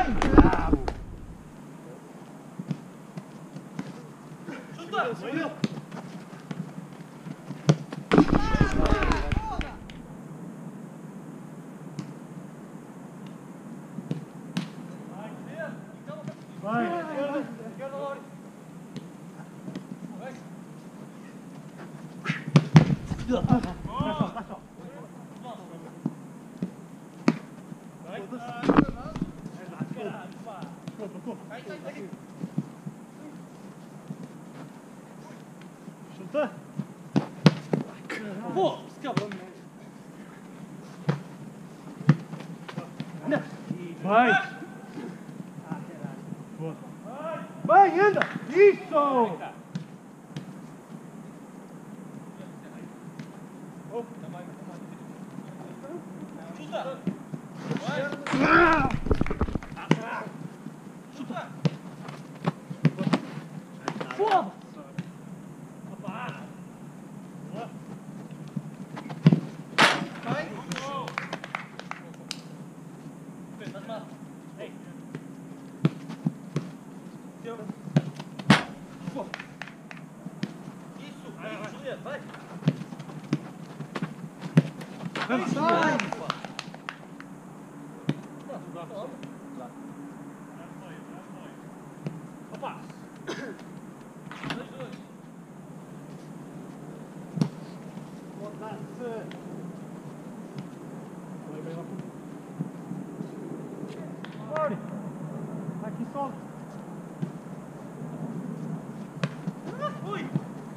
Vai! Vai, anda! Isso! Aqui solta. Ui!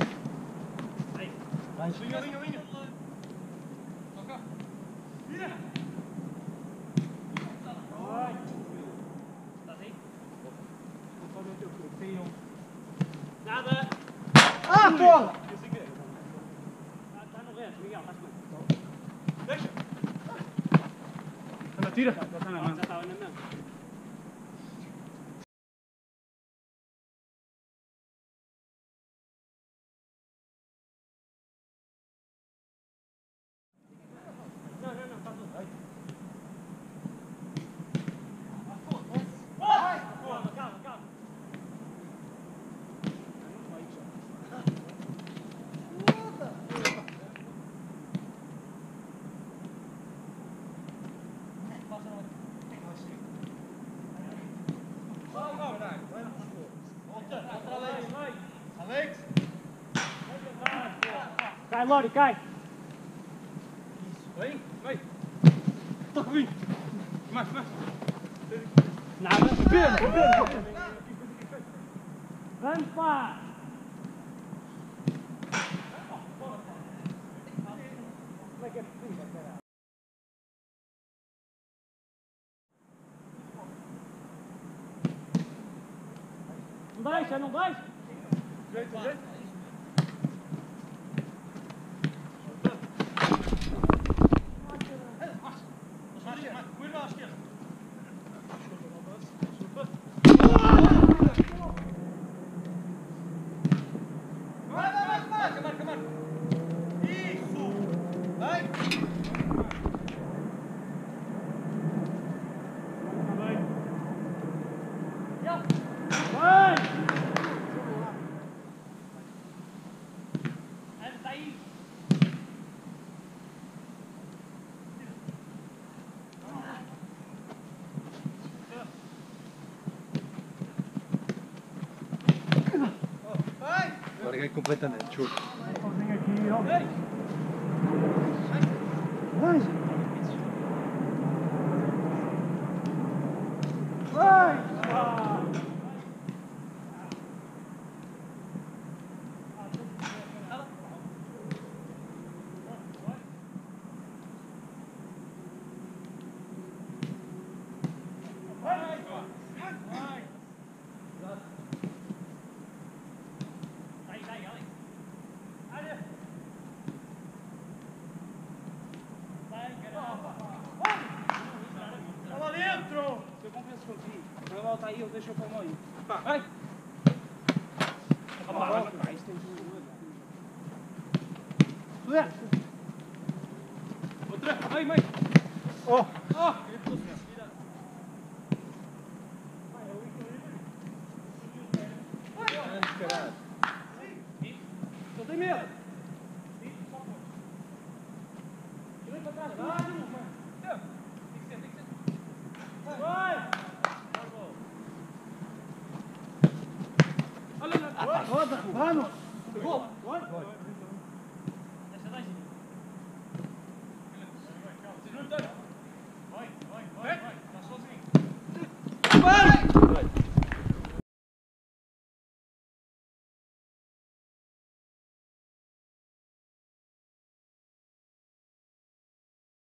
Vai, linha. Toca. Vira! Vai! Estás aí? Nada! Ah, bola! Está no reto, Miguel, estás bem. Deixa! Anda, tira! Já está na mão. Já estava na mão. Cai, Lori, cai! Isso, vem! Toca bem! Mais! Nada! Pena! Vamos, pá! Como é que é possível, caralho? Não deixa! Jeito! Marca! Isso! Vai! Vai! Está aí! Larguei completamente, juro. Sozinho aqui, ó. Vai! Volta aí, eu deixo o pulmão aí. Vai! Vai, isso tem tudo. Outra! Vai! Oh! medo. Vem pra trás. Vai. Vai. Olha lá. Roda. Vamos. Gol. Vai.